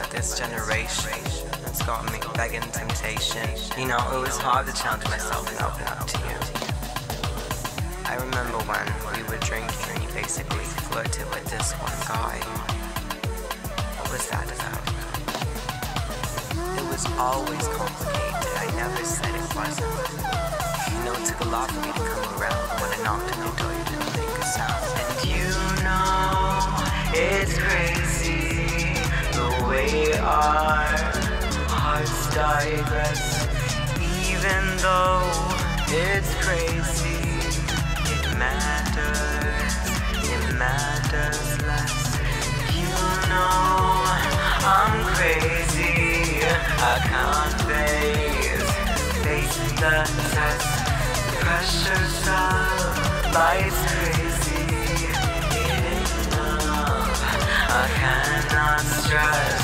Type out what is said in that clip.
this generation. It's got me begging temptation. You know, it was hard to challenge myself and open up to you. I remember when we were drinking and you basically flirted with this one guy. What was that about? It was always complicated. I never said it wasn't. You know, it took a lot for me to come around. When I knocked on your door, you didn't make a sound. And you know, it's crazy the way our hearts digress. Even though it's crazy, it matters less. You know, I'm crazy. I can't face the test. Pressure's up, life's crazy. It ain't enough, I cannot stress.